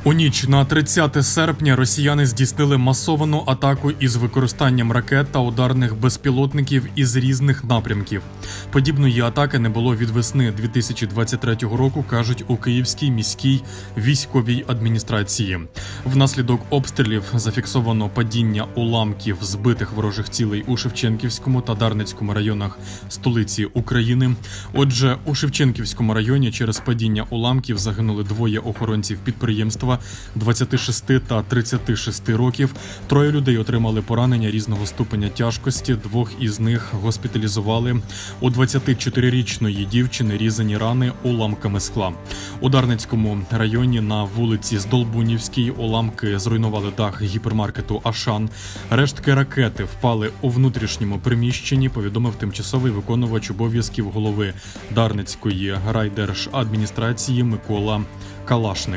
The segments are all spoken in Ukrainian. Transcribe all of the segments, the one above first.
У ніч на 30 серпня росіяни здійснили масовану атаку із використанням ракет та ударних безпілотників із різних напрямків. Подібної атаки не було від весни 2023 року, кажуть у Київській міській військовій адміністрації. Внаслідок обстрілів зафіксовано падіння уламків збитих ворожих цілей у Шевченківському та Дарницькому районах столиці України. Отже, у Шевченківському районі через падіння уламків загинули двоє охоронців підприємства 26 та 36 років. Троє людей отримали поранення різного ступеня тяжкості, двох із них госпіталізували. У 24-річної дівчини різані рани уламками скла. У Дарницькому районі на вулиці Здолбунівській уламки зруйнували дах гіпермаркету «Ашан». Рештки ракети впали у внутрішньому приміщенні, повідомив тимчасовий виконувач обов'язків голови Дарницької райдержадміністрації Микола Калашник.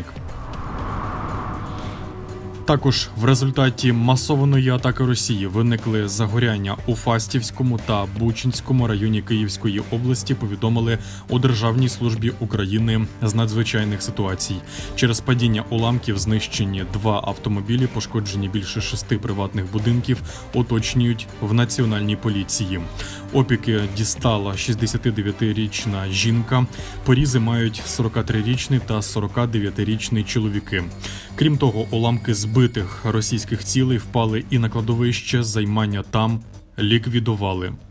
Також в результаті масованої атаки Росії виникли загоряння у Фастівському та Бучинському районі Київської області, повідомили у Державній службі України з надзвичайних ситуацій. Через падіння уламків знищені 2 автомобілі, пошкоджені більше 6 приватних будинків, уточнюють в Національній поліції. Опіки дістала 69-річна жінка, порізи мають 43-річний та 49-річний чоловіки. Крім того, уламки збитих російських цілей впали і на кладовище, займання там ліквідували.